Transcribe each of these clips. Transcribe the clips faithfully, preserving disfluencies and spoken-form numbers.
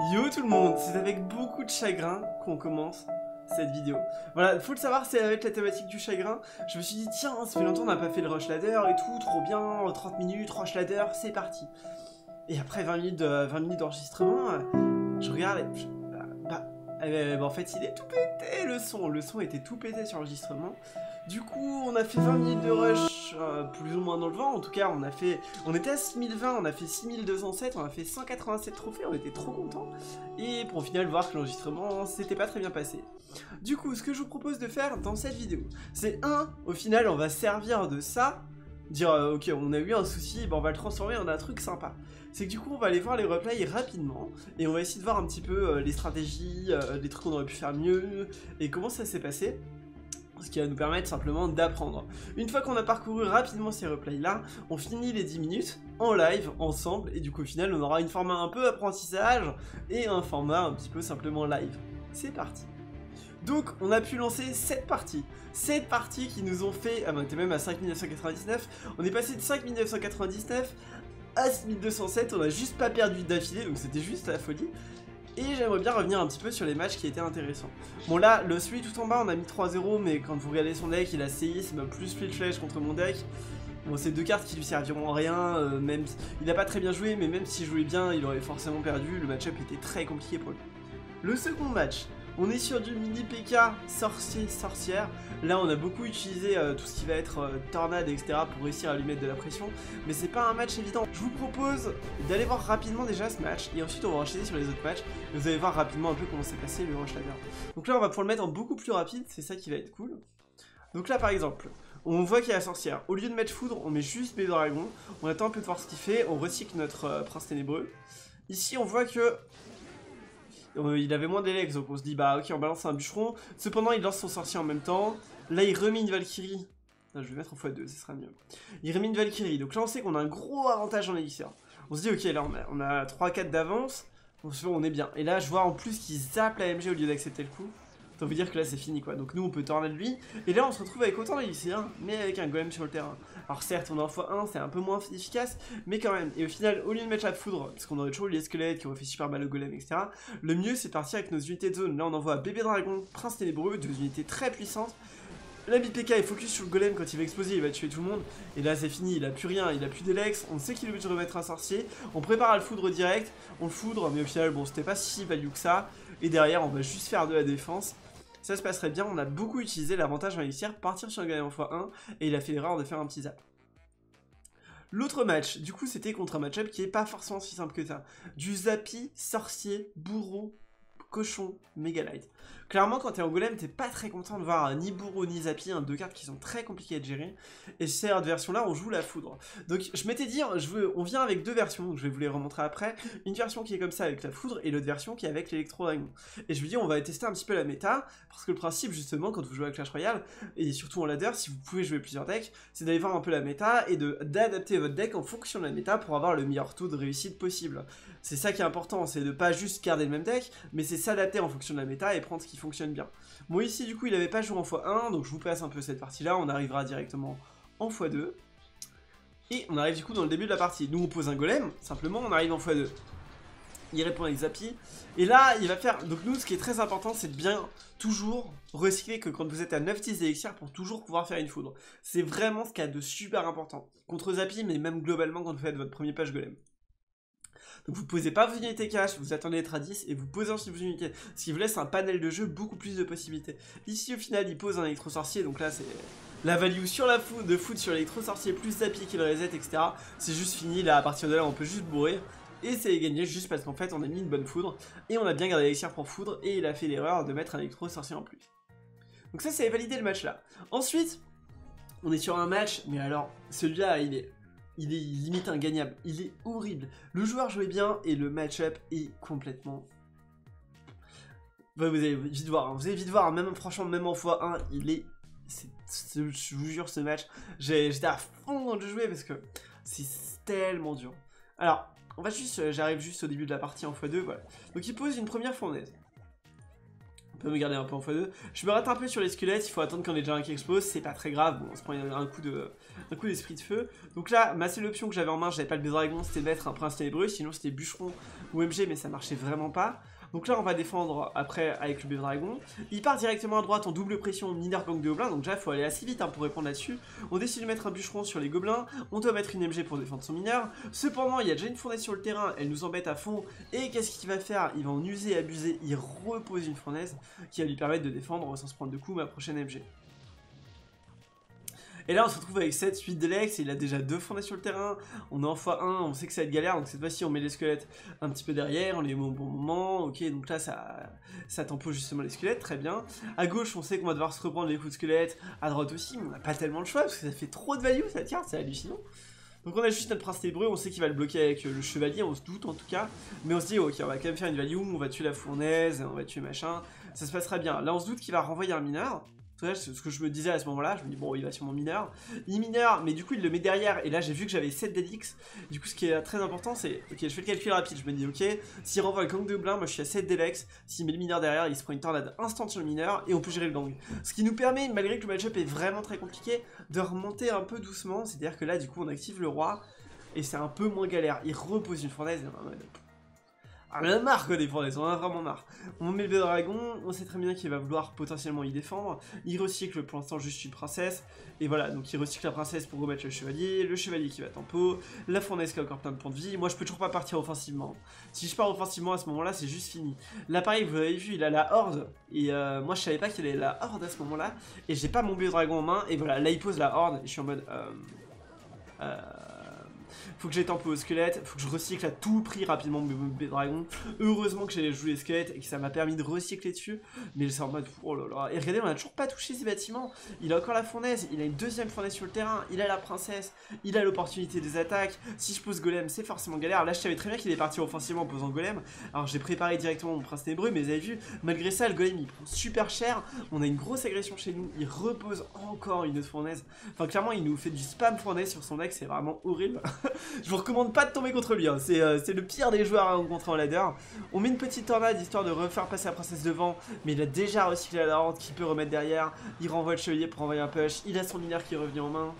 Yo tout le monde, c'est avec beaucoup de chagrin qu'on commence cette vidéo. Voilà, faut le savoir, c'est avec la thématique du chagrin. Je me suis dit, tiens, ça fait longtemps qu'on n'a pas fait le rush ladder et tout, trop bien, trente minutes, rush ladder, c'est parti. Et après vingt minutes, euh, vingt minutes d'enregistrement, euh, je regarde et... Je, bah, bah, euh, bah, en fait, il est tout pété, le son. Le son était tout pété sur l'enregistrement. Du coup, on a fait vingt minutes de rush, euh, plus ou moins dans le vent. En tout cas, on a fait, on était à six mille vingt, on a fait six mille deux cent sept, on a fait cent quatre-vingt-sept trophées, on était trop contents. Et pour au final voir que l'enregistrement, c'était pas très bien passé. Du coup, ce que je vous propose de faire dans cette vidéo, c'est un, au final, on va servir de ça, dire, euh, ok, on a eu un souci, ben on va le transformer en un truc sympa. C'est que du coup, on va aller voir les replays rapidement, et on va essayer de voir un petit peu euh, les stratégies, euh, les trucs qu'on aurait pu faire mieux, et comment ça s'est passé. Ce qui va nous permettre simplement d'apprendre. Une fois qu'on a parcouru rapidement ces replays là, on finit les dix minutes en live ensemble et du coup au final on aura une format un peu apprentissage et un format un petit peu simplement live. C'est parti. Donc on a pu lancer sept parties. sept parties qui nous ont fait... Ah ben on était même à cinq mille neuf cent quatre-vingt-dix-neuf. On est passé de cinq mille neuf cent quatre-vingt-dix-neuf à six mille deux cent sept. On a juste pas perdu d'affilée donc c'était juste la folie. Et j'aimerais bien revenir un petit peu sur les matchs qui étaient intéressants. Bon là, le celui tout en bas, on a mis trois zéro, mais quand vous regardez son deck, il a séisme plus split flèche contre mon deck. Bon, c'est deux cartes qui lui serviront à rien, euh, même il n'a pas très bien joué, mais même s'il jouait bien, il aurait forcément perdu. Le match-up était très compliqué pour lui. Le second match, on est sur du mini P K sorcier-sorcière. Là, on a beaucoup utilisé euh, tout ce qui va être euh, tornade, et cetera pour réussir à lui mettre de la pression. Mais c'est pas un match évident. Je vous propose d'aller voir rapidement déjà ce match. Et ensuite, on va enchaîner sur les autres matchs. Et vous allez voir rapidement un peu comment s'est passé le rush ladder. Donc là, on va pouvoir le mettre en beaucoup plus rapide. C'est ça qui va être cool. Donc là, par exemple, on voit qu'il y a la sorcière. Au lieu de mettre foudre, on met juste bébé dragon. On attend un peu de voir ce qu'il fait. On recycle notre euh, prince ténébreux. Ici, on voit que... Euh, il avait moins d'élex, donc on se dit bah ok on balance un bûcheron. Cependant il lance son sorcier en même temps. Là il remet une Valkyrie. Là, je vais mettre en fois deux, ce sera mieux. Il remet une Valkyrie, donc là on sait qu'on a un gros avantage en élixir. On se dit ok là on a, on a trois quatre d'avance. On est bien. Et là je vois en plus qu'il zappe la M G au lieu d'accepter le coup. Ça veut dire que là c'est fini quoi. Donc nous on peut tornade lui. Et là on se retrouve avec autant d'élixir, mais avec un golem sur le terrain. Alors certes on est en fois un, c'est un peu moins efficace, mais quand même. Et au final, au lieu de mettre la foudre, parce qu'on aurait toujours eu les squelettes qui auraient fait super mal au golem, et cetera. Le mieux c'est de partir avec nos unités de zone. Là on envoie bébé dragon, prince ténébreux, deux unités très puissantes. La P K est focus sur le golem, quand il va exploser il va tuer tout le monde. Et là c'est fini, il a plus rien, il a plus d'élex. On sait qu'il est obligé de remettre un sorcier. On prépare à le foudre direct, on le foudre, mais au final bon c'était pas si value que ça. Et derrière on va juste faire de la défense. Ça se passerait bien, on a beaucoup utilisé l'avantage en élixir, partir sur un golem en fois un, et il a fait l'erreur de faire un petit zap. L'autre match, du coup, c'était contre un match-up qui est pas forcément si simple que ça. Du zappy, sorcier, bourreau, cochon, mégalite. Clairement, quand t'es en golem, t'es pas très content de voir ni bourreau ni zappy, hein, deux cartes qui sont très compliquées à gérer. Et cette version-là, on joue la foudre. Donc, je m'étais dit, je veux, on vient avec deux versions, donc je vais vous les remontrer après. Une version qui est comme ça avec la foudre et l'autre version qui est avec l'électro-dragon. Et je me dis, on va tester un petit peu la méta, parce que le principe, justement, quand vous jouez à Clash Royale, et surtout en ladder, si vous pouvez jouer plusieurs decks, c'est d'aller voir un peu la méta et d'adapter votre deck en fonction de la méta pour avoir le meilleur taux de réussite possible. C'est ça qui est important, c'est de pas juste garder le même deck, mais c'est s'adapter en fonction de la méta et prendre ce qui fonctionne bien. Bon ici du coup il avait pas joué en fois un, donc je vous passe un peu cette partie là, on arrivera directement en fois deux. Et on arrive du coup dans le début de la partie. Nous on pose un golem, simplement on arrive en fois deux. Il répond avec Zappy. Et là il va faire, donc nous ce qui est très important c'est de bien toujours recycler que quand vous êtes à neuf dix d'élixir pour toujours pouvoir faire une foudre. C'est vraiment ce qu'il y a de super important. Contre Zappy mais même globalement quand vous faites votre premier page golem. Donc vous posez pas vos unités cash, vous attendez d'être à dix et vous posez ensuite vos unités. Ce qui vous laisse un panel de jeu beaucoup plus de possibilités. Ici au final il pose un électro-sorcier, donc là c'est la value sur la foudre, de foudre sur l'électro-sorcier plus Zappy qui le reset, et cetera. C'est juste fini, là à partir de là on peut juste bourrer. Et c'est gagné juste parce qu'en fait on a mis une bonne foudre. Et on a bien gardé l'élixir pour foudre et il a fait l'erreur de mettre un électro-sorcier en plus. Donc ça c'est validé le match là. Ensuite, on est sur un match, mais alors celui-là il est... Il est limite ingagnable, il est horrible. Le joueur jouait bien et le match-up est complètement... Bah, vous allez vite voir, hein. Vous allez vite voir, même franchement, même en fois un, il est... est... Je vous jure, ce match, j'étais à fond dans le jouer parce que c'est tellement dur. Alors, on va juste, j'arrive juste au début de la partie en fois deux, voilà. Donc il pose une première fournaise. peut me garder un peu en fois deux. Je me rate un peu sur les squelettes, il faut attendre qu'on ait déjà un qui explose, c'est pas très grave, bon, on se prend un coup de, un coup d'esprit de feu. Donc là, ma seule option que j'avais en main, j'avais pas le B-Dragon, c'était de mettre un prince ténébreux, sinon c'était bûcheron ou M G, mais ça marchait vraiment pas. Donc là on va défendre après avec le B-Dragon. Il part directement à droite en double pression, mineur gang de gobelins, donc là il faut aller assez vite hein, pour répondre là-dessus. On décide de mettre un bûcheron sur les gobelins, on doit mettre une M G pour défendre son mineur. Cependant il y a déjà une fournaise sur le terrain, elle nous embête à fond. Et qu'est-ce qu'il va faire? Il va en user et abuser, il repose une fournaise qui va lui permettre de défendre sans se prendre de coups ma prochaine M G. Et là on se retrouve avec sept huit d'Elex, il a déjà deux fournaises sur le terrain, on est en fois un, on sait que ça va être galère, donc cette fois-ci on met les squelettes un petit peu derrière, on les met au bon moment, ok, donc là ça, ça tempo justement les squelettes, très bien. À gauche on sait qu'on va devoir se reprendre les coups de squelette, à droite aussi, mais on n'a pas tellement le choix, parce que ça fait trop de value cette carte, c'est hallucinant. Donc on a juste notre prince ténébreux, on sait qu'il va le bloquer avec le chevalier, on se doute en tout cas, mais on se dit ok on va quand même faire une value, on va tuer la fournaise, on va tuer machin, ça se passera bien. Là on se doute qu'il va renvoyer un mineur. C'est ce que je me disais à ce moment-là, je me dis bon il va sur mon mineur, il mineur, mais du coup il le met derrière, et là j'ai vu que j'avais sept d'Elix, du coup ce qui est très important c'est, ok je fais le calcul rapide, je me dis ok, s'il renvoie le gang de gobelins, moi je suis à sept d'Elex, s'il met le mineur derrière, il se prend une tornade instant sur le mineur, et on peut gérer le gang. Ce qui nous permet, malgré que le match-up est vraiment très compliqué, de remonter un peu doucement, c'est-à-dire que là du coup on active le roi, et c'est un peu moins galère, il repose une fournaise, et on on a marre quoi des fournaises, on a vraiment marre. On met le B-Dragon, on sait très bien qu'il va vouloir potentiellement y défendre, il recycle pour l'instant juste une princesse, et voilà, donc il recycle la princesse pour remettre le chevalier, le chevalier qui va tempo, la fournaise qui a encore plein de points de vie, moi je peux toujours pas partir offensivement. Si je pars offensivement à ce moment-là, c'est juste fini. Là pareil, vous avez vu, il a la horde, et euh, moi je savais pas qu'il avait la horde à ce moment-là, et j'ai pas mon B-Dragon en main, et voilà, là il pose la horde, et je suis en mode... Euh, euh, faut que j'ai tempo au squelette, faut que je recycle à tout prix rapidement mes B-Dragon. Heureusement que j'ai joué les squelettes et que ça m'a permis de recycler dessus. Mais c'est en mode, oh là là. Et regardez, on a toujours pas touché ces bâtiments. Il a encore la fournaise, il a une deuxième fournaise sur le terrain, il a la princesse, il a l'opportunité des attaques. Si je pose golem, c'est forcément galère. Là, je savais très bien qu'il est parti offensivement en posant golem. Alors j'ai préparé directement mon prince ténébreux, mais vous avez vu, malgré ça, le golem il prend super cher. On a une grosse agression chez nous, il repose encore une autre fournaise. Enfin, clairement, il nous fait du spam fournaise sur son deck, c'est vraiment horrible. Je vous recommande pas de tomber contre lui, hein. C'est euh, le pire des joueurs à rencontrer en ladder. On met une petite tornade histoire de refaire passer la princesse devant, mais il a déjà recyclé la horde qui peut remettre derrière. Il renvoie le chevalier pour envoyer un push, il a son mineur qui est revenu en main.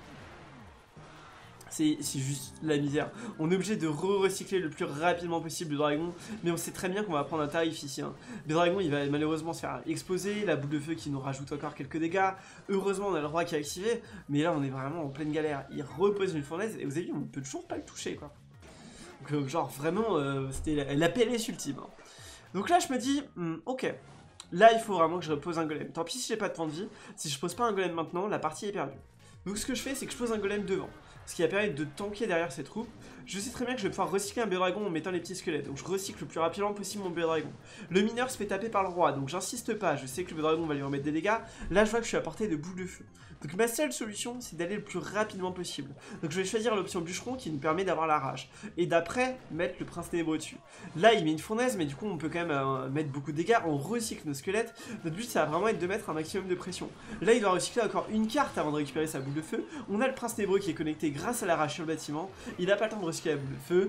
C'est juste la misère. On est obligé de re-recycler le plus rapidement possible le dragon, mais on sait très bien qu'on va prendre un tarif ici. Hein. Le dragon il va malheureusement se faire exploser, la boule de feu qui nous rajoute encore quelques dégâts. Heureusement on a le roi qui est activé, mais là on est vraiment en pleine galère. Il repose une fournaise et vous avez vu on ne peut toujours pas le toucher quoi. Donc genre vraiment euh, c'était la, la P L S ultime. Hein. Donc là je me dis, hmm, ok, là il faut vraiment que je repose un golem. Tant pis si j'ai pas de points de vie, si je pose pas un golem maintenant, la partie est perdue. Donc ce que je fais c'est que je pose un golem devant. Ce qui va permettre de tanker derrière ces troupes. Je sais très bien que je vais pouvoir recycler un B-Dragon en mettant les petits squelettes. Donc je recycle le plus rapidement possible mon B-Dragon. Le mineur se fait taper par le roi, donc j'insiste pas. Je sais que le B-Dragon va lui remettre des dégâts. Là je vois que je suis à portée de boule de feu. Donc ma seule solution c'est d'aller le plus rapidement possible. Donc je vais choisir l'option bûcheron qui nous permet d'avoir la rage. Et d'après mettre le prince ténébreux dessus. Là il met une fournaise mais du coup on peut quand même euh, mettre beaucoup de dégâts. On recycle nos squelettes. Notre but ça va vraiment être de mettre un maximum de pression. Là il doit recycler encore une carte avant de récupérer sa boule de feu. On a le prince ténébreux qui est connecté grâce à la rage sur le bâtiment. Il n'a pas le temps de recycler la boule de feu.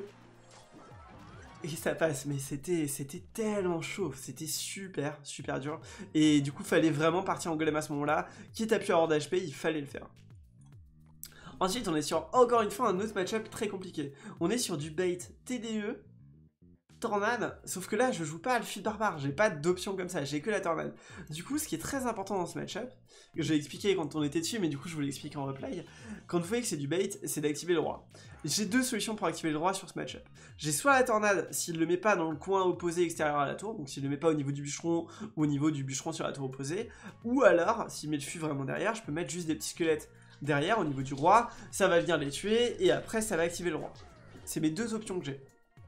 Et ça passe, mais c'était c'était tellement chaud, c'était super, super dur. Et du coup, fallait vraiment partir en golem à ce moment-là. Quitte à plus avoir d'H P, il fallait le faire. Ensuite, on est sur, encore une fois, un autre match-up très compliqué. On est sur du bait T D E, tornade, sauf que là, je joue pas à le fil barbare, j'ai pas d'option comme ça, j'ai que la tornade. Du coup, ce qui est très important dans ce match-up, que j'ai expliqué quand on était dessus, mais du coup, je vous l'explique en replay, quand vous voyez que c'est du bait, c'est d'activer le roi. J'ai deux solutions pour activer le roi sur ce match-up. J'ai soit la tornade, s'il le met pas dans le coin opposé extérieur à la tour, donc s'il le met pas au niveau du bûcheron, ou au niveau du bûcheron sur la tour opposée, ou alors, s'il met le fût vraiment derrière, je peux mettre juste des petits squelettes derrière, au niveau du roi, ça va venir les tuer, et après, ça va activer le roi. C'est mes deux options que j'ai.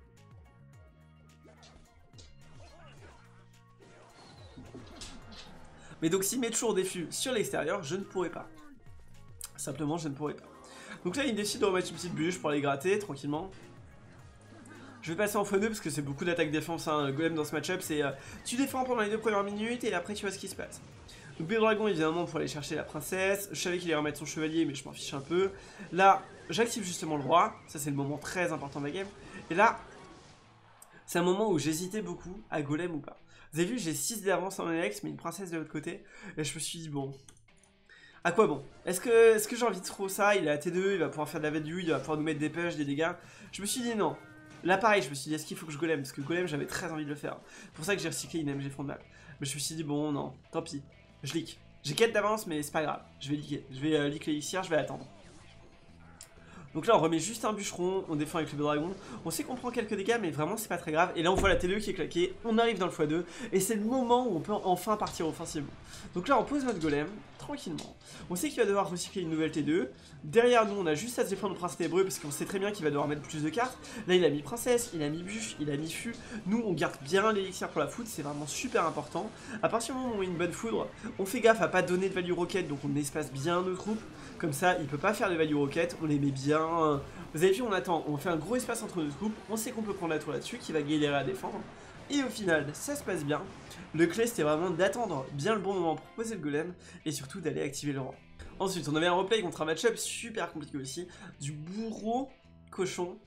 Mais donc s'il met toujours des fûts sur l'extérieur, je ne pourrais pas. Simplement, je ne pourrais pas. Donc là, il décide de remettre une petite bûche pour aller gratter tranquillement. Je vais passer en fois deux parce que c'est beaucoup d'attaque-défense. Hein. Le golem dans ce match-up, c'est euh, tu défends pendant les deux premières minutes et après tu vois ce qui se passe. Donc B-Dragon, évidemment, pour aller chercher la princesse. Je savais qu'il allait remettre son chevalier, mais je m'en fiche un peu. Là, j'active justement le roi. Ça, c'est le moment très important de la game. Et là, C'est un moment où j'hésitais beaucoup à golem ou pas. Vous avez vu, j'ai six d'avance en Alex, mais une princesse de l'autre côté. Et je me suis dit, bon, à quoi bon? Est-ce que, est -ce que j'ai envie de trop ça? Il est à T deux, il va pouvoir faire de la value, il va pouvoir nous mettre des push, des dégâts. Je me suis dit non. Là pareil, je me suis dit, est-ce qu'il faut que je golem? Parce que golem, j'avais très envie de le faire. C'est pour ça que j'ai recyclé une M G fond de map. Mais je me suis dit, bon, non, tant pis. Je leak. J'ai quatre d'avance, mais c'est pas grave. Je vais leaker. Je vais euh, leak l'élixir, je vais attendre. Donc là on remet juste un bûcheron, on défend avec le dragon, on sait qu'on prend quelques dégâts mais vraiment c'est pas très grave. Et là on voit la T deux qui est claquée, on arrive dans le fois deux et c'est le moment où on peut enfin partir offensivement. Donc là on pose notre golem, tranquillement, on sait qu'il va devoir recycler une nouvelle T deux. Derrière nous on a juste à se défendre le prince ténébreux parce qu'on sait très bien qu'il va devoir mettre plus de cartes. Là il a mis princesse, il a mis bûche, il a mis fût. Nous on garde bien l'élixir pour la foudre, c'est vraiment super important. À partir du moment où on a une bonne foudre, on fait gaffe à pas donner de value rocket, donc on espace bien nos troupes. Comme ça il peut pas faire de value rocket, on les met bien. Vous avez vu, on attend, on fait un gros espace entre nos troupes, on sait qu'on peut prendre la tour là-dessus, qui va galérer à défendre. Et au final, ça se passe bien. Le clé c'était vraiment d'attendre bien le bon moment pour poser le golem, et surtout d'aller activer le roi. Ensuite, on avait un replay contre un match-up super compliqué aussi, du bourreau cochon.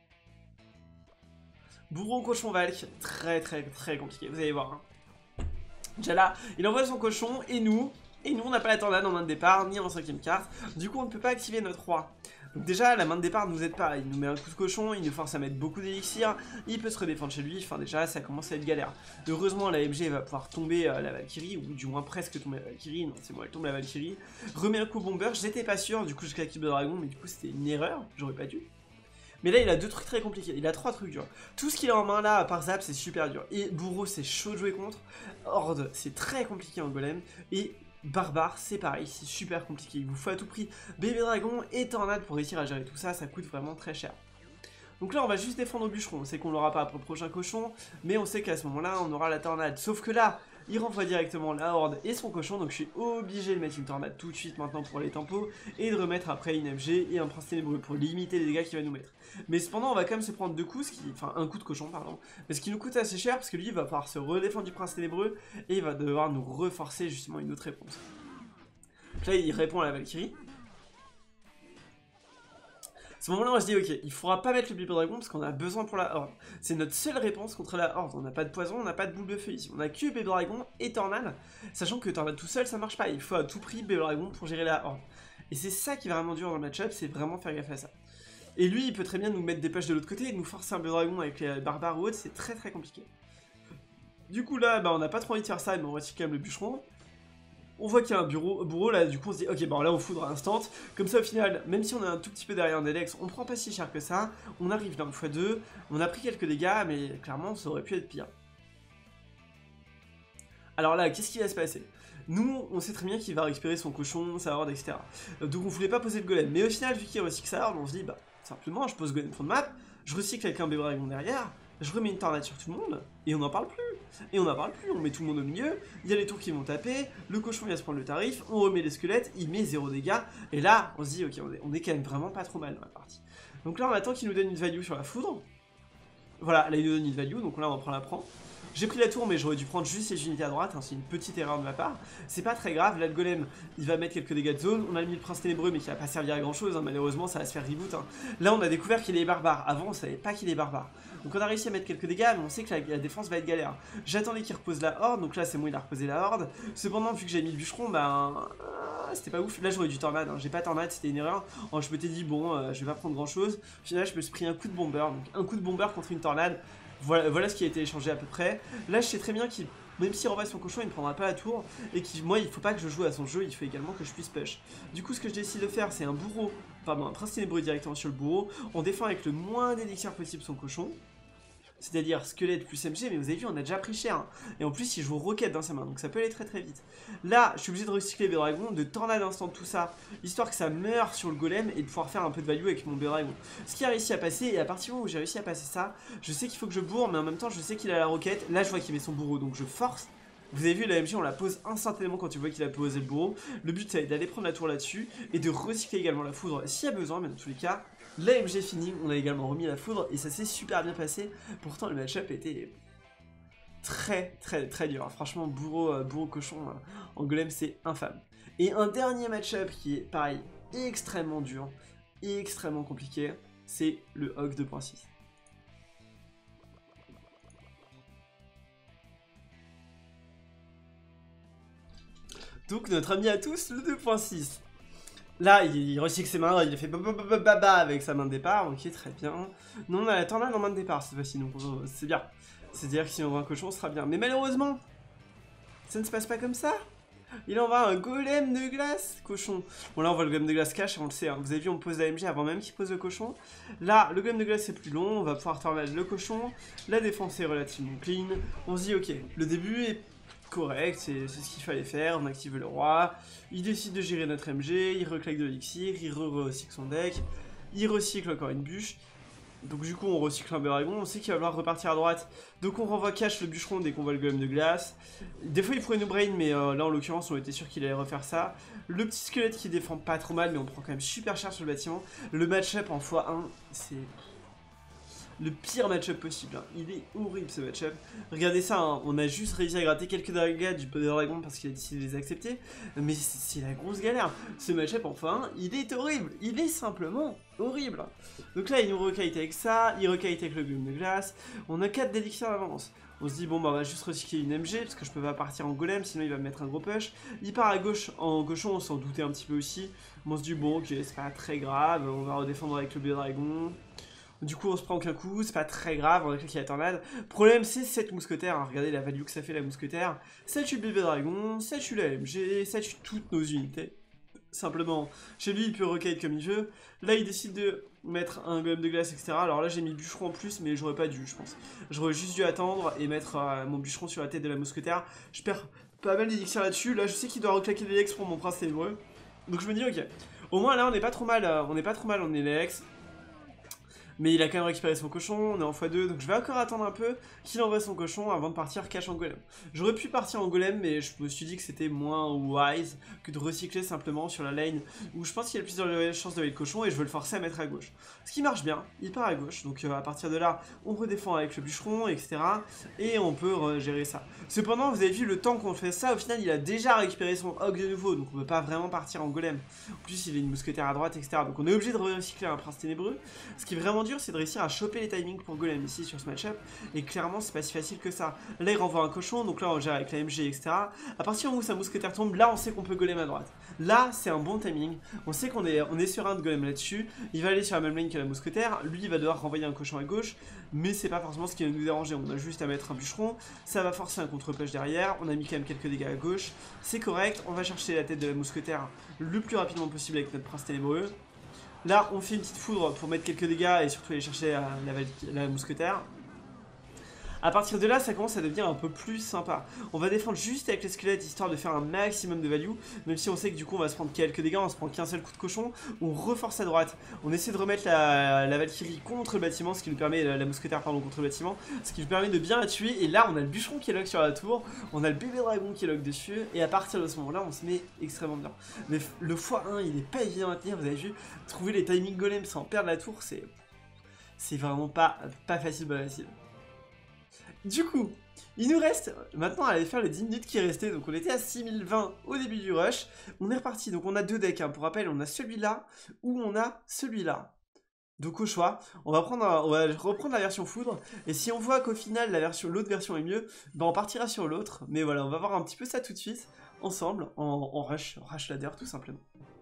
Bourreau cochon Valk, très très très compliqué, vous allez voir. Hein. Déjà là, il envoie son cochon, et nous, et nous on n'a pas la tornade en main de départ, ni en cinquième carte, du coup on ne peut pas activer notre roi. Donc déjà, la main de départ nous aide pas, il nous met un coup de cochon, il nous force à mettre beaucoup d'élixir, il peut se redéfendre chez lui, enfin déjà ça commence à être galère. Heureusement la M G va pouvoir tomber euh, la Valkyrie, ou du moins presque tomber la Valkyrie, non c'est bon elle tombe la Valkyrie. Remet un coup bomber, j'étais pas sûr, du coup je claque le dragon, mais du coup c'était une erreur, j'aurais pas dû. Mais là il a deux trucs très compliqués, il a trois trucs durs. Tout ce qu'il a en main là, à part Zap, c'est super dur. Et Bourreau c'est chaud de jouer contre, Horde c'est très compliqué en golem, et Barbare, c'est pareil, c'est super compliqué, il vous faut à tout prix bébé dragon et tornade pour réussir à gérer tout ça, ça coûte vraiment très cher. Donc là on va juste défendre au bûcheron, on sait qu'on l'aura pas après le prochain cochon, mais on sait qu'à ce moment là on aura la tornade, sauf que là, il renvoie directement la horde et son cochon, donc je suis obligé de mettre une tornade tout de suite maintenant pour les tempos, et de remettre après une M G et un prince ténébreux pour limiter les dégâts qu'il va nous mettre. Mais cependant on va quand même se prendre deux coups, ce qui... enfin un coup de cochon pardon, mais ce qui nous coûte assez cher parce que lui il va pouvoir se redéfendre du prince ténébreux, et il va devoir nous reforcer justement une autre réponse. Donc là il répond à la Valkyrie. À ce moment-là, on se dit, ok, il faudra pas mettre le bébé dragon parce qu'on a besoin pour la horde. C'est notre seule réponse contre la horde. On n'a pas de poison, on n'a pas de boule de feu ici. On a que bébé dragon et tornade, sachant que tornade tout seul, ça marche pas. Il faut à tout prix bébé dragon pour gérer la horde. Et c'est ça qui est vraiment dur dans le match-up, c'est vraiment faire gaffe à ça. Et lui, il peut très bien nous mettre des pages de l'autre côté et nous forcer un bébé dragon avec les barbares ou autres, c'est très très compliqué. Du coup là, bah, on n'a pas trop envie de faire ça, mais on retire quand même le bûcheron. On voit qu'il y a un bureau, bourreau là, du coup on se dit ok bon là on foudre à instant, comme ça au final, même si on est un tout petit peu derrière un Alex, on prend pas si cher que ça, on arrive dans le fois deux, on a pris quelques dégâts, mais clairement ça aurait pu être pire. Alors là, qu'est-ce qui va se passer? Nous, on sait très bien qu'il va récupérer son cochon, sa horde, et cetera. Donc on voulait pas poser le golem, mais au final, vu qu'il recycle sa horde, on se dit bah simplement je pose golem fond de map, je recycle avec un bébé dragon derrière, je remets une tornade sur tout le monde, et on n'en parle plus. Et on n'en parle plus, on met tout le monde au milieu, il y a les tours qui vont taper, le cochon vient se prendre le tarif, on remet les squelettes, il met zéro dégâts, et là, on se dit, ok, on est, on est quand même vraiment pas trop mal dans la partie. Donc là, on attend qu'il nous donne une value sur la foudre. Voilà, là, il nous donne une value, donc là, on prend la prend. J'ai pris la tour, mais j'aurais dû prendre juste les unités à droite, hein, c'est une petite erreur de ma part. C'est pas très grave, là le golem, il va mettre quelques dégâts de zone. On a mis le prince ténébreux, mais qui va pas servir à grand chose, hein, malheureusement ça va se faire reboot. Hein. Là on a découvert qu'il est barbare, avant on savait pas qu'il est barbare. Donc on a réussi à mettre quelques dégâts, mais on sait que la, la défense va être galère. J'attendais qu'il repose la horde, donc là c'est bon, il a reposé la horde. Cependant, vu que j'ai mis le bûcheron, bah euh, c'était pas ouf. Là j'aurais dû tornade, hein. J'ai pas tornade, c'était une erreur. Alors, je m'étais dit, bon, euh, je vais pas prendre grand chose. Au final, je me suis pris un coup de bomber, donc un coup de bomber contre une tornade. Voilà, voilà ce qui a été échangé à peu près. Là, je sais très bien qu'il, même s'il renvoie son cochon, il ne prendra pas la tour. Et que moi, il faut pas que je joue à son jeu, il faut également que je puisse push. Du coup, ce que je décide de faire, c'est un bourreau, pardon, un prince ténébreux directement sur le bourreau. On défend avec le moins d'élixir possible son cochon. C'est-à-dire squelette plus M G, mais vous avez vu, on a déjà pris cher. Hein. Et en plus, il joue roquette dans sa main, donc ça peut aller très très vite. Là, je suis obligé de recycler le dragon, de tornade instant tout ça, histoire que ça meure sur le golem et de pouvoir faire un peu de value avec mon dragon. Ce qui a réussi à passer, et à partir du moment où j'ai réussi à passer ça, je sais qu'il faut que je bourre, mais en même temps, je sais qu'il a la roquette. Là, je vois qu'il met son bourreau, donc je force. Vous avez vu, la M G, on la pose instantanément quand tu vois qu'il a posé le bourreau. Le but, c'est d'aller prendre la tour là-dessus et de recycler également la foudre s'il y a besoin, mais dans tous les cas, la M G finie, on a également remis la foudre et ça s'est super bien passé. Pourtant, le match-up était très, très, très dur. Franchement, bourreau, euh, bourreau cochon euh, en golem, c'est infâme. Et un dernier match-up qui est, pareil, extrêmement dur et extrêmement compliqué, c'est le Hog deux point six. Donc notre ami à tous, le deux point six. Là, il recycle ses mains, il a fait baba avec sa main de départ, ok, très bien. Non, on a la tornade en main de départ cette fois-ci, donc c'est bien. C'est-à-dire que si on voit un cochon, ce sera bien. Mais malheureusement, ça ne se passe pas comme ça. Il envoie un golem de glace, cochon. Bon là on voit le golem de glace cache, on le sait, hein. Vous avez vu on pose la M G avant même qu'il pose le cochon. Là le golem de glace est plus long, on va pouvoir tornade le cochon. La défense est relativement clean. On se dit ok, le début est correct, c'est ce qu'il fallait faire, on active le roi. Il décide de gérer notre M G, il reclaque de l'élixir, il re-recycle son deck. Il recycle encore une bûche. Donc du coup on recycle un dragon, on sait qu'il va falloir repartir à droite. Donc on renvoie cache le bûcheron dès qu'on voit le golem de glace. Des fois il pourrait nous brain, mais euh, là en l'occurrence on était sûr qu'il allait refaire ça. Le petit squelette qui défend pas trop mal, mais on prend quand même super cher sur le bâtiment. Le match-up en fois un, c'est le pire match-up possible, hein. Il est horrible ce match-up. Regardez ça, hein. On a juste réussi à gratter quelques dégâts du dragon parce qu'il a décidé de les accepter. Mais c'est la grosse galère. Ce match-up en fois un, il est horrible. Il est simplement horrible. Donc là il nous rekite avec ça, il rekite avec le golem de glace. On a quatre d'élixirs d'avance. On se dit bon bah on va juste recycler une M G parce que je peux pas partir en golem sinon il va me mettre un gros push. Il part à gauche en cochon, on s'en doutait un petit peu aussi. On se dit bon ok c'est pas très grave, on va redéfendre avec le bébé dragon. Du coup on se prend aucun coup, c'est pas très grave, on a cliqué la tornade. Problème c'est cette mousquetaire, hein. Regardez la value que ça fait la mousquetaire. Ça tue le bébé dragon, ça tue la M G, ça tue toutes nos unités. Simplement, chez lui il peut recaler comme il veut. Là il décide de mettre un golem de glace, et cetera. Alors là j'ai mis le bûcheron en plus, mais j'aurais pas dû, je pense. J'aurais juste dû attendre et mettre euh, mon bûcheron sur la tête de la mousquetaire. Je perds pas mal d'élixir là-dessus. Là je sais qu'il doit reclaquer des lex pour mon prince ténébreux. Donc je me dis ok, au moins là on n'est pas trop mal, euh, on n'est pas trop mal en lex. Mais il a quand même récupéré son cochon, on est en fois deux, donc je vais encore attendre un peu qu'il envoie son cochon avant de partir cache en golem. J'aurais pu partir en golem, mais je me suis dit que c'était moins wise que de recycler simplement sur la lane où je pense qu'il y a plus de chances de le cochon et je veux le forcer à mettre à gauche. Ce qui marche bien, il part à gauche, donc euh, à partir de là, on redéfend avec le bûcheron, et cetera. Et on peut gérer ça. Cependant, vous avez vu le temps qu'on fait ça, au final il a déjà récupéré son hog de nouveau, donc on peut pas vraiment partir en golem. En plus il a une mousquetaire à droite, et cetera. Donc on est obligé de recycler un prince ténébreux, ce qui est vraiment c'est de réussir à choper les timings pour golem ici sur ce match-up, et clairement c'est pas si facile que ça. Là il renvoie un cochon, donc là on gère avec la M G, et cetera. À partir du moment où sa mousquetaire tombe, là on sait qu'on peut golem à droite. Là c'est un bon timing, on sait qu'on est, on est serein de golem là-dessus. Il va aller sur la même lane que la mousquetaire, lui il va devoir renvoyer un cochon à gauche, mais c'est pas forcément ce qui va nous déranger. On a juste à mettre un bûcheron, ça va forcer un contre-push derrière, on a mis quand même quelques dégâts à gauche, c'est correct. On va chercher la tête de la mousquetaire le plus rapidement possible avec notre prince ténébreux. Là, on fait une petite foudre pour mettre quelques dégâts et surtout aller chercher la, la, la mousquetaire. A partir de là, ça commence à devenir un peu plus sympa. On va défendre juste avec les squelettes histoire de faire un maximum de value. Même si on sait que du coup on va se prendre quelques dégâts, on se prend qu'un seul coup de cochon. On reforce à droite. On essaie de remettre la, la Valkyrie contre le bâtiment, ce qui nous permet, la, la mousquetaire pardon, contre le bâtiment, ce qui nous permet de bien la tuer. Et là, on a le bûcheron qui est lock sur la tour. On a le bébé dragon qui est lock dessus. Et à partir de ce moment-là, on se met extrêmement bien. Mais le fois un, il n'est pas évident à tenir. Vous avez vu, trouver les timing golems sans perdre la tour, c'est c'est vraiment pas, pas facile, pas facile. Du coup, il nous reste maintenant à aller faire les dix minutes qui restaient. Donc on était à six mille vingt au début du rush. On est reparti, donc on a deux decks, hein. Pour rappel, on a celui-là ou on a celui-là. Donc au choix, on va, prendre un, on va reprendre la version foudre. Et si on voit qu'au final la version, l'autre version est mieux, ben on partira sur l'autre. Mais voilà, on va voir un petit peu ça tout de suite, ensemble, en, en rush, en rush ladder tout simplement.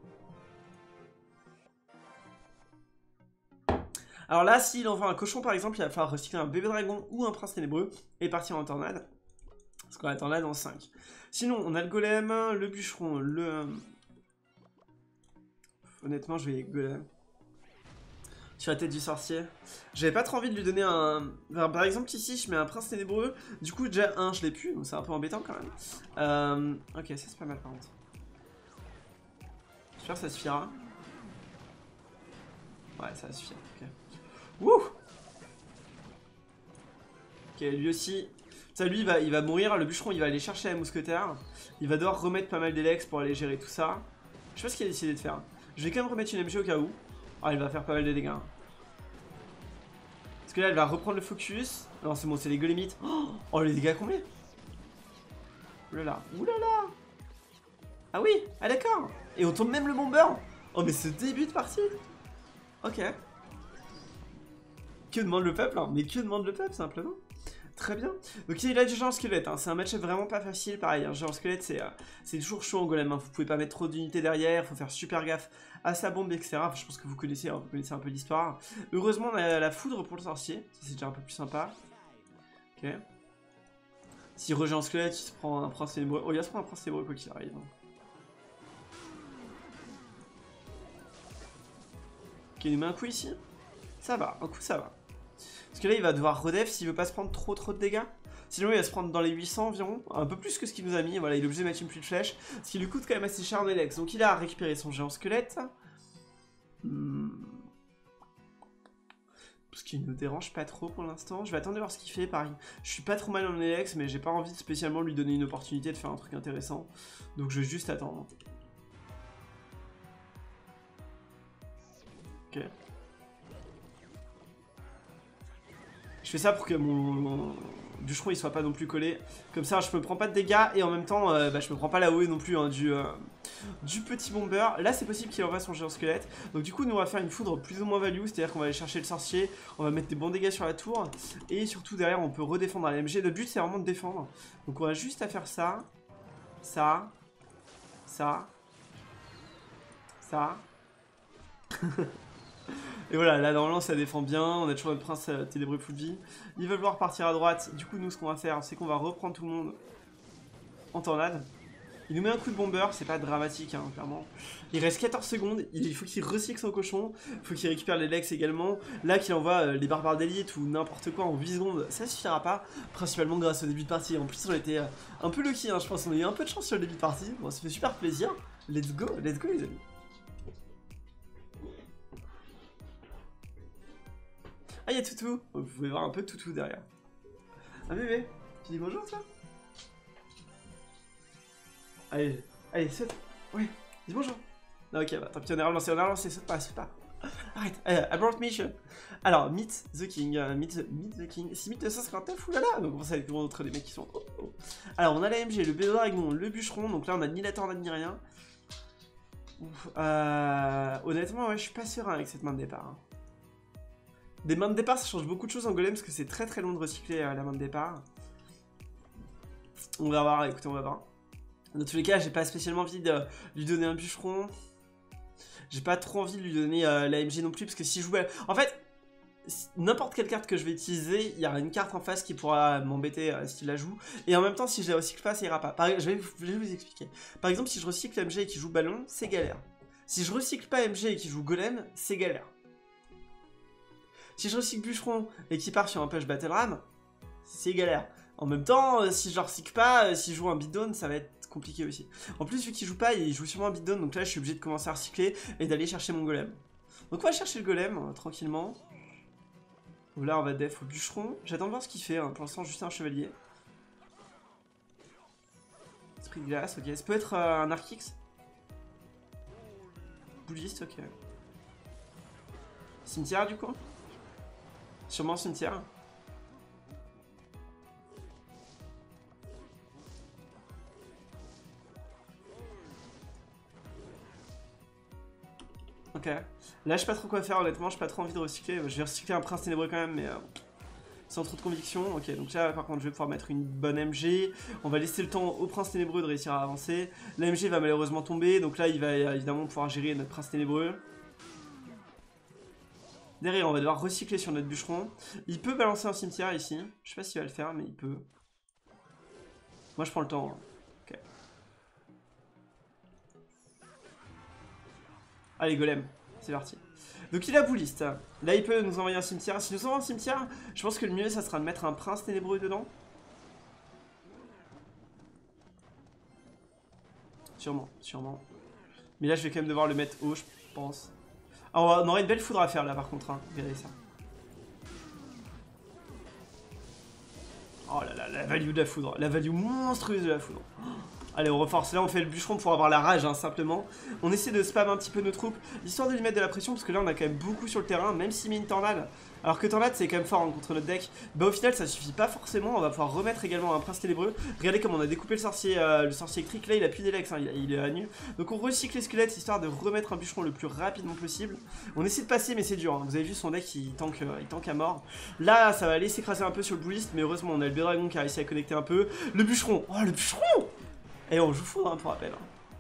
Alors là, s'il envoie un cochon par exemple, il va falloir recycler un bébé dragon ou un prince ténébreux et partir en tornade. Parce qu'on a la tornade en cinq. Sinon, on a le golem, le bûcheron, le... Honnêtement, je vais golem. Sur la tête du sorcier. J'avais pas trop envie de lui donner un... Enfin, par exemple, ici, je mets un prince ténébreux. Du coup, déjà, un, je l'ai pu, donc c'est un peu embêtant quand même. Euh... Ok, ça c'est pas mal par contre. J'espère que ça suffira. Ouais, ça va suffire, ok. Wouh! Ok, lui aussi. Ça, lui, il va, il va mourir. Le bûcheron, il va aller chercher la mousquetaire. Il va devoir remettre pas mal d'élex pour aller gérer tout ça. Je sais pas ce qu'il a décidé de faire. Je vais quand même remettre une M G au cas où. Ah, il va faire pas mal de dégâts. Parce que là, elle va reprendre le focus. Non, c'est bon, c'est les golémites. Oh, les dégâts combien? Oulala. Oulala. Ah oui, ah d'accord. Et on tombe même le bomber. Oh, mais ce début de partie. Ok. Que demande le peuple, hein? Mais que demande le peuple, simplement? Très bien. Donc il a du géant squelette, hein. C'est un match-up vraiment pas facile, pareil, un hein. Géant squelette c'est euh, toujours chaud en golem, hein. Vous pouvez pas mettre trop d'unités derrière, faut faire super gaffe à sa bombe, et cetera. Enfin, je pense que vous connaissez, hein, vous connaissez un peu l'histoire. Heureusement on a la foudre pour le sorcier, ça c'est déjà un peu plus sympa. Ok. Si re-géant squelette, il se prend un prince ténébreux. Oh, il va se prendre un prince ténébreux quoi qu'il arrive. Hein. Ok, il nous met un coup ici. Ça va, un coup ça va. Parce que là il va devoir redef s'il veut pas se prendre trop trop de dégâts. Sinon il va se prendre dans les huit cents environ, un peu plus que ce qu'il nous a mis, voilà, il est obligé de mettre une pluie de flèche, ce qui lui coûte quand même assez cher en Elex. Donc il a récupéré son géant squelette. Hmm. Parce qu'il ne dérange pas trop pour l'instant. Je vais attendre de voir ce qu'il fait, pareil. Je suis pas trop mal en Elex, mais j'ai pas envie de spécialement lui donner une opportunité de faire un truc intéressant. Donc je vais juste attendre. Ok. Je fais ça pour que mon, mon bûcheron il soit pas non plus collé. Comme ça je me prends pas de dégâts et en même temps euh, bah, je me prends pas la O E non plus hein, du, euh, du petit bomber. Là c'est possible qu'il envoie son géant squelette. Donc du coup nous on va faire une foudre plus ou moins value. C'est à dire qu'on va aller chercher le sorcier. On va mettre des bons dégâts sur la tour. Et surtout derrière on peut redéfendre à l'M G. Notre but c'est vraiment de défendre. Donc on va juste à faire ça. Ça. Ça. Ça. Et voilà, là normalement ça défend bien, on a toujours notre prince euh, ténébreux full vie. Ils veulent vouloir partir à droite, du coup nous ce qu'on va faire c'est qu'on va reprendre tout le monde en tornade. Il nous met un coup de bomber, c'est pas dramatique hein, clairement. Il reste quatorze secondes, il faut qu'il recycle son cochon, il faut qu'il récupère les legs également. Là qu'il envoie euh, les barbares d'élite ou n'importe quoi en huit secondes, ça suffira pas. Principalement grâce au début de partie, en plus on était euh, un peu lucky hein, je pense, on a eu un peu de chance sur le début de partie. Bon ça fait super plaisir, let's go, let's go les amis. Ah, il y a Toutou. Vous pouvez voir un peu Toutou derrière. Un bébé. Tu dis bonjour, toi? Allez, allez, saute. Oui, dis bonjour. Non, ok, bah tant pis, on a relancé, on a relancé, saute pas, saute pas. Arrête, euh, abort mission. Alors, Meet the King, uh, meet, the, meet the King. Si Meet deux cent cinquante-neuf, oulala. Donc, on sait avec d'autres les mecs qui sont. Oh, oh. Alors, on a la M G, le Bédragon, le bûcheron. Donc là, on a ni la tornade ni rien. Ouf, euh, honnêtement, ouais, je suis pas serein avec cette main de départ. Hein. Des mains de départ, ça change beaucoup de choses en golem parce que c'est très très long de recycler euh, la main de départ. On va voir, écoutez, on va voir. Dans tous les cas, j'ai pas spécialement envie de lui donner un bûcheron. J'ai pas trop envie de lui donner euh, la M G non plus parce que si je joue... En fait, n'importe quelle carte que je vais utiliser, il y aura une carte en face qui pourra m'embêter euh, si je la joue. Et en même temps, si je la recycle pas, ça ira pas. Par... Je, vais vous... je vais vous expliquer. Par exemple, si je recycle M G et qu'il joue ballon, c'est galère. Si je recycle pas M G et qu'il joue golem, c'est galère. Si je recycle bûcheron et qu'il part sur un push battle ram, c'est galère. En même temps, euh, si je recycle pas, euh, s'il joue un beatdown, ça va être compliqué aussi. En plus, vu qu'il joue pas, il joue sûrement un beatdown, donc là je suis obligé de commencer à recycler et d'aller chercher mon golem. Donc on va chercher le golem, euh, tranquillement. Donc là on va def au bûcheron. J'attends de voir ce qu'il fait, hein. Pour l'instant juste un chevalier. Esprit de glace, ok. Ça peut être euh, un Archix. Bouddhiste, ok. Cimetière du coup. Sûrement cimetière. Ok. Là, je sais pas trop quoi faire, honnêtement. J'ai pas trop envie de recycler. Je vais recycler un prince ténébreux quand même, mais euh, sans trop de conviction. Ok, donc là, par contre, je vais pouvoir mettre une bonne M G. On va laisser le temps au prince ténébreux de réussir à avancer. La M G va malheureusement tomber, donc là, il va évidemment pouvoir gérer notre prince ténébreux. Derrière, on va devoir recycler sur notre bûcheron. Il peut balancer un cimetière ici. Je sais pas s'il va le faire, mais il peut. Moi, je prends le temps. Ok. Allez, golem. C'est parti. Donc, il a bouliste. Là, il peut nous envoyer un cimetière. Si nous envoie un cimetière, je pense que le mieux, ça sera de mettre un prince ténébreux dedans. Sûrement, sûrement. Mais là, je vais quand même devoir le mettre haut, je pense. Alors, on aurait une belle foudre à faire là par contre, hein. Regardez ça. Oh là là, la value de la foudre, la value monstrueuse de la foudre. Allez, on reforce. Là, on fait le bûcheron pour avoir la rage, hein, simplement. On essaie de spam un petit peu nos troupes, histoire de lui mettre de la pression, parce que là, on a quand même beaucoup sur le terrain, même s'il met une tornade. Alors que tornade, c'est quand même fort hein, contre notre deck. Bah, au final, ça suffit pas forcément. On va pouvoir remettre également un prince ténébreux. Regardez comme on a découpé le sorcier, euh, le sorcier électrique. Là, il a plus d'élex, hein, il, il est à nu. Donc, on recycle les squelettes, histoire de remettre un bûcheron le plus rapidement possible. On essaie de passer, mais c'est dur. Hein. Vous avez vu, son deck, il tank, euh, il tank à mort. Là, ça va aller s'écraser un peu sur le bullist, mais heureusement, on a le Bédragon qui a réussi à connecter un peu. Le bûcheron. Oh, le bûcheron! Et on joue foudre hein, pour rappel.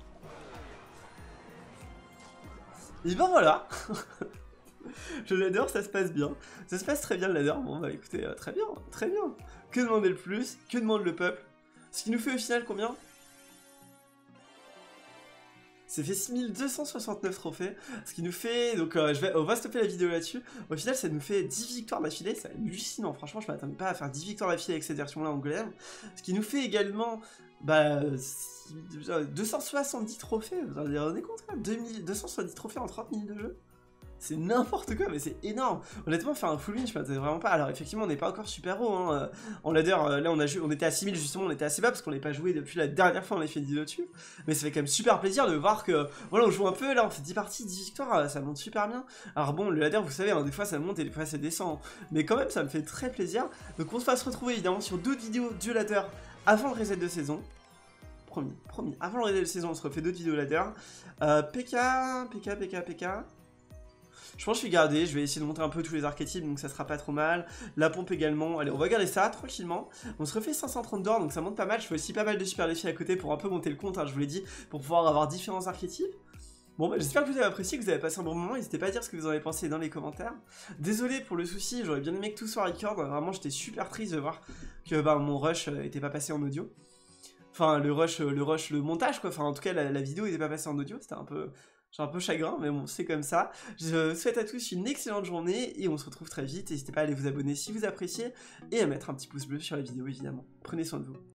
Et ben voilà. Le ladder ça se passe bien. Ça se passe très bien le ladder. Bon bah écoutez, euh, très bien, très bien. Que demander le plus? Que demande le peuple? Ce qui nous fait au final combien? Ça fait six mille deux cent soixante-neuf trophées, ce qui nous fait, donc euh, je vais, on va stopper la vidéo là-dessus. Au final ça nous fait dix victoires d'affilée, c'est hallucinant, franchement je m'attendais pas à faire dix victoires d'affilée avec cette version là en golem. Ce qui nous fait également, bah, deux cent soixante-dix trophées, vous en rendez compte là, deux cent soixante-dix trophées en trente minutes de jeu. C'est n'importe quoi, mais c'est énorme. Honnêtement, faire un full win, je m'attendais vraiment pas. Alors, effectivement, on n'est pas encore super haut. Hein. En ladder, euh, là, on, a joué, on était à six mille, justement, on était assez bas parce qu'on n'est pas joué depuis la dernière fois, on a fait une vidéo dessus. Mais ça fait quand même super plaisir de voir que, voilà, on joue un peu. Là, on fait dix parties, dix victoires, ça monte super bien. Alors, bon, le ladder, vous savez, hein, des fois ça monte et des fois ça descend. Mais quand même, ça me fait très plaisir. Donc, on va se retrouver évidemment sur d'autres vidéos du ladder avant le reset de saison. Promis, promis. Avant le reset de saison, on se refait d'autres vidéos ladder. Euh, P K, P K, P K, P K. Je pense que je vais garder, je vais essayer de montrer un peu tous les archétypes, donc ça sera pas trop mal. La pompe également, allez on va garder ça tranquillement. On se refait cinq cent trente d'or, donc ça monte pas mal. Je fais aussi pas mal de super défis à côté pour un peu monter le compte, hein, je vous l'ai dit, pour pouvoir avoir différents archétypes. Bon bah j'espère que vous avez apprécié, que vous avez passé un bon moment, n'hésitez pas à dire ce que vous en avez pensé dans les commentaires. Désolé pour le souci, j'aurais bien aimé que tout soit record, vraiment j'étais super triste de voir que bah, mon rush euh, était pas passé en audio. Enfin le rush, le rush, le montage quoi, enfin en tout cas la, la vidéo était pas passée en audio, c'était un peu... J'ai un peu chagrin, mais bon, c'est comme ça. Je vous souhaite à tous une excellente journée et on se retrouve très vite. N'hésitez pas à aller vous abonner si vous appréciez et à mettre un petit pouce bleu sur la vidéo, évidemment. Prenez soin de vous.